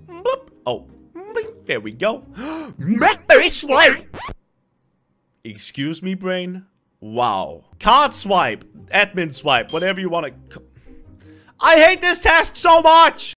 Bloop. Oh, blink. There we go. Memory swipe. Excuse me, brain. Wow. Card swipe, admin swipe, whatever you want to. I hate this task so much.